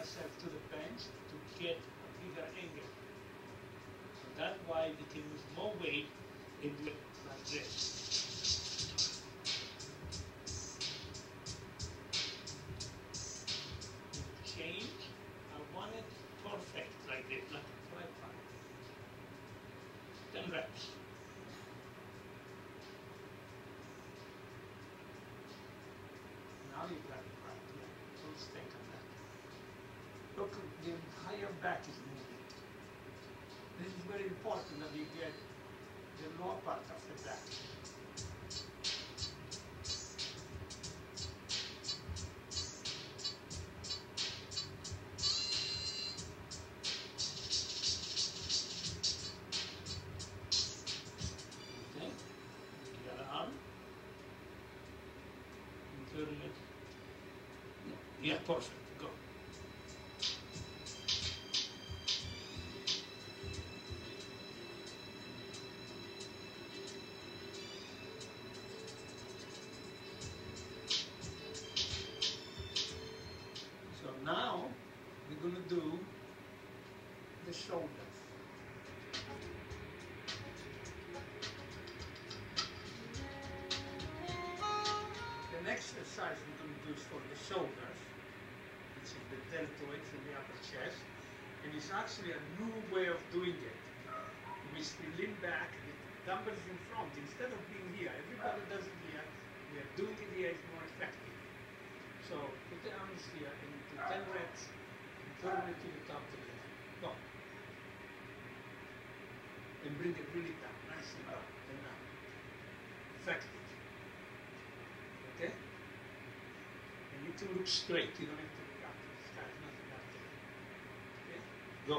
yourself to the bench to get a bigger angle. So that's why you can use more weight and do it like this. Change. I want it perfect like this, like a fly pie. 10 reps. Now you got it right here. Don't think on that. Look, the entire back is moving. This is very important that you get the lower part of the back. Okay, the other arm. And turn it. Yeah, perfect. Go. So now we're going to do the shoulders. The next exercise we're going to do is for the shoulders, which is the deltoids and the upper chest, and it's actually a new way of doing it. We lean back, the dumbbells in front, instead of being here. Everybody does it here. We are doing it here, it's more effective. So put the arms here and do 10 reps and turn it to the top to the left. Go. And bring it really down, nicely up and down. Effective. Okay? And you can look straight, you don't have to look up to the sky, nothing up there. Okay? Go.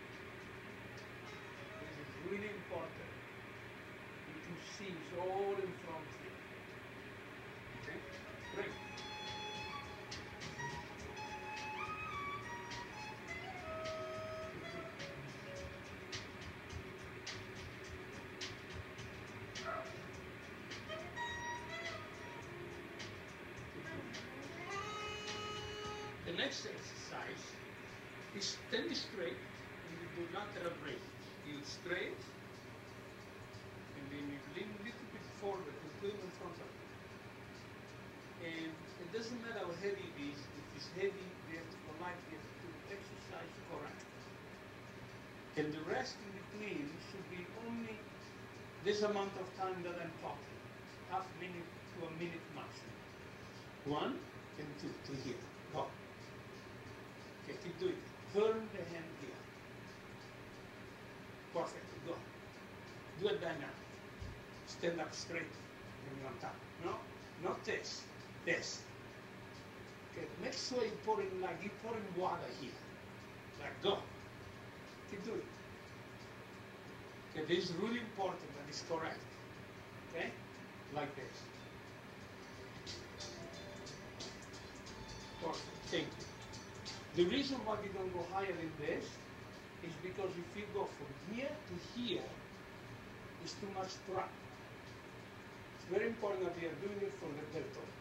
This is really important. You can see it's all in front here. Okay? Great. The next exercise is stand straight and you do lateral raise. You straight and then you lean a little bit forward and put it in front of you. And it doesn't matter how heavy it is. If it's heavy, we have to go light, we have to do the exercise correct. And the rest in between should be only this amount of time that I'm talking. Half minute to a minute maximum. 1 and 2 to here. Go. Okay, keep doing it. Turn the hand here. Perfect. Go. Do it dynamic. Stand up straight and on top. No? Not this. This. Okay, make sure you pour in like you pour in water here. Like go. Keep doing it. Okay, this is really important and it's correct. Okay? Like this. Perfect. Thank you. The reason why we don't go higher than this is because if you go from here to here, it's too much thrust. It's very important that we are doing it from the deltoid.